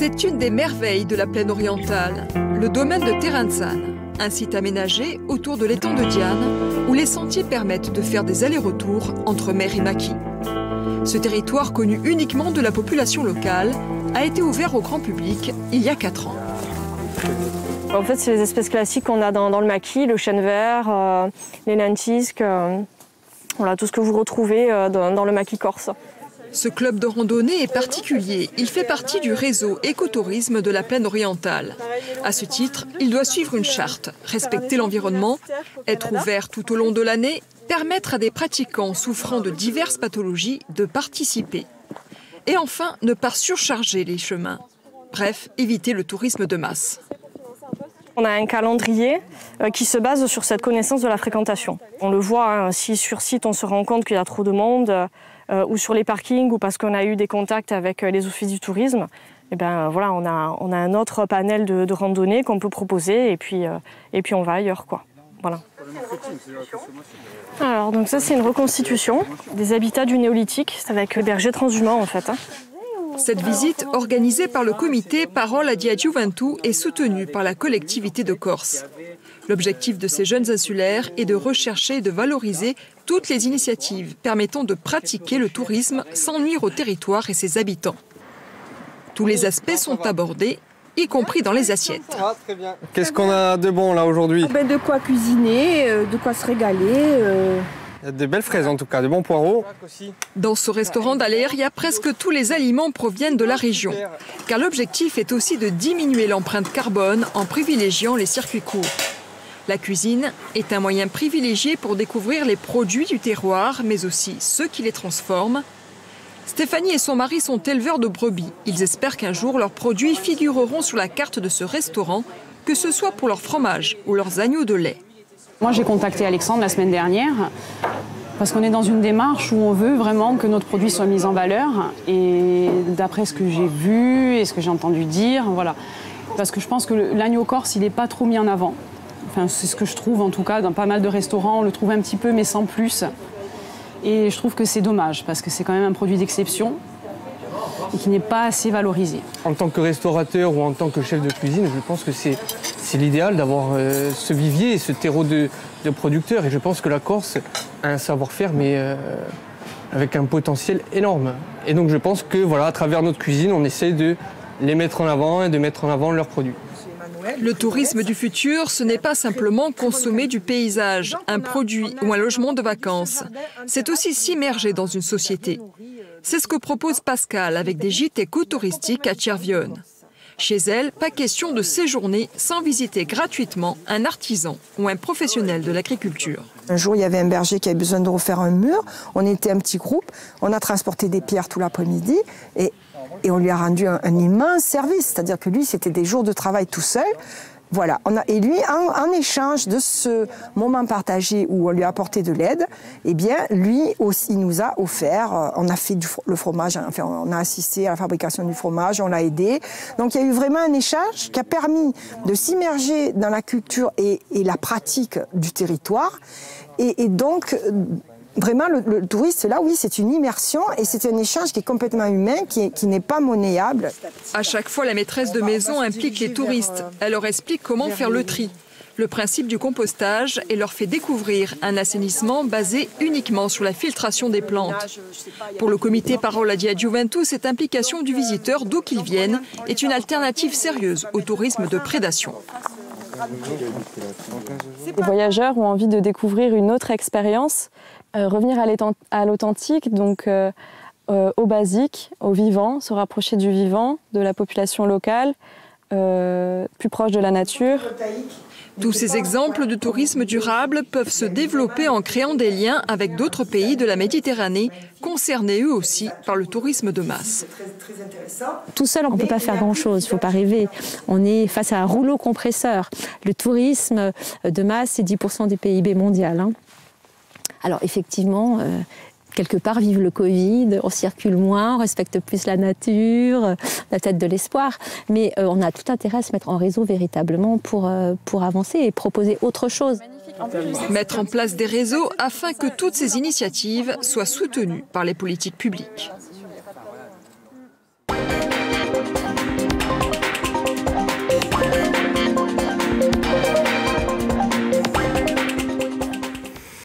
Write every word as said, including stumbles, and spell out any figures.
C'est une des merveilles de la plaine orientale, le domaine de Terentsane, un site aménagé autour de l'étang de Diane où les sentiers permettent de faire des allers-retours entre mer et maquis. Ce territoire, connu uniquement de la population locale, a été ouvert au grand public il y a quatre ans. En fait, c'est les espèces classiques qu'on a dans, dans le maquis, le chêne vert, euh, les lentisques, euh, voilà, tout ce que vous retrouvez euh, dans, dans le maquis corse. Ce club de randonnée est particulier. Il fait partie du réseau écotourisme de la plaine orientale. À ce titre, il doit suivre une charte, respecter l'environnement, être ouvert tout au long de l'année, permettre à des pratiquants souffrant de diverses pathologies de participer. Et enfin, ne pas surcharger les chemins. Bref, éviter le tourisme de masse. On a un calendrier qui se base sur cette connaissance de la fréquentation. On le voit, hein, si sur site on se rend compte qu'il y a trop de monde, euh, ou sur les parkings, ou parce qu'on a eu des contacts avec les offices du tourisme, et ben, voilà, on, a, on a un autre panel de, de randonnées qu'on peut proposer, et puis, euh, et puis on va ailleurs, quoi. Voilà. Alors, donc ça, c'est une reconstitution des habitats du néolithique, c'est avec le berger transhumant en fait. Hein. Cette visite, organisée par le comité Parole Adiadjuventu, est soutenue par la collectivité de Corse. L'objectif de ces jeunes insulaires est de rechercher et de valoriser toutes les initiatives permettant de pratiquer le tourisme sans nuire au territoire et ses habitants. Tous les aspects sont abordés, y compris dans les assiettes. Qu'est-ce qu'on a de bon là aujourd'hui? Ben, de quoi cuisiner, de quoi se régaler. Euh... Il y a des belles fraises en tout cas, de bons poireaux. Dans ce restaurant d'Aléria, presque tous les aliments proviennent de la région. Car l'objectif est aussi de diminuer l'empreinte carbone en privilégiant les circuits courts. La cuisine est un moyen privilégié pour découvrir les produits du terroir, mais aussi ceux qui les transforment. Stéphanie et son mari sont éleveurs de brebis. Ils espèrent qu'un jour leurs produits figureront sur la carte de ce restaurant, que ce soit pour leur fromage ou leurs agneaux de lait. Moi, j'ai contacté Alexandre la semaine dernière parce qu'on est dans une démarche où on veut vraiment que notre produit soit mis en valeur. Et d'après ce que j'ai vu et ce que j'ai entendu dire, voilà. Parce que je pense que l'agneau corse, il n'est pas trop mis en avant. Enfin, c'est ce que je trouve, en tout cas, dans pas mal de restaurants. On le trouve un petit peu, mais sans plus. Et je trouve que c'est dommage parce que c'est quand même un produit d'exception et qui n'est pas assez valorisé. En tant que restaurateur ou en tant que chef de cuisine, je pense que c'est l'idéal d'avoir euh, ce vivier, ce terreau de, de producteurs. Et je pense que la Corse a un savoir-faire, mais euh, avec un potentiel énorme. Et donc je pense que voilà, à travers notre cuisine, on essaie de les mettre en avant et de mettre en avant leurs produits. Le tourisme du futur, ce n'est pas simplement consommer du paysage, un produit ou un logement de vacances. C'est aussi s'immerger dans une société. C'est ce que propose Pascal avec des gîtes éco-touristiques à Tchervione. Chez elle, pas question de séjourner sans visiter gratuitement un artisan ou un professionnel de l'agriculture. Un jour, il y avait un berger qui avait besoin de refaire un mur. On était un petit groupe. On a transporté des pierres tout l'après-midi et, et on lui a rendu un, un immense service. C'est-à-dire que lui, c'était des jours de travail tout seul. Voilà. On a, et lui, en, en échange de ce moment partagé où on lui a apporté de l'aide, eh bien, lui aussi nous a offert, on a fait du, le fromage, enfin, on a assisté à la fabrication du fromage, on l'a aidé. Donc, il y a eu vraiment un échange qui a permis de s'immerger dans la culture et, et la pratique du territoire. Et, et donc, vraiment, le, le touriste, là, oui, c'est une immersion et c'est un échange qui est complètement humain, qui, qui n'est pas monnayable. À chaque fois, la maîtresse de maison implique les touristes. Elle leur explique comment faire le tri, le principe du compostage et leur fait découvrir un assainissement basé uniquement sur la filtration des plantes. Pour le comité Parole Adiadjuventu, cette implication du visiteur, d'où qu'il vienne, est une alternative sérieuse au tourisme de prédation. Les voyageurs ont envie de découvrir une autre expérience, euh, revenir à l'authentique, donc euh, euh, au basique, au vivant, se rapprocher du vivant, de la population locale, euh, plus proche de la nature. Tous ces exemples de tourisme durable peuvent se développer en créant des liens avec d'autres pays de la Méditerranée, concernés eux aussi par le tourisme de masse. Tout seul, on ne peut pas faire grand-chose, il ne faut pas rêver. On est face à un rouleau compresseur. Le tourisme de masse, c'est dix pour cent du P I B mondial. Hein. Alors effectivement, euh, quelque part, vive le Covid, on circule moins, on respecte plus la nature, euh, la tête de l'espoir. Mais euh, on a tout intérêt à se mettre en réseau véritablement pour, euh, pour avancer et proposer autre chose. Mettre en place des réseaux afin que toutes ces initiatives soient soutenues par les politiques publiques.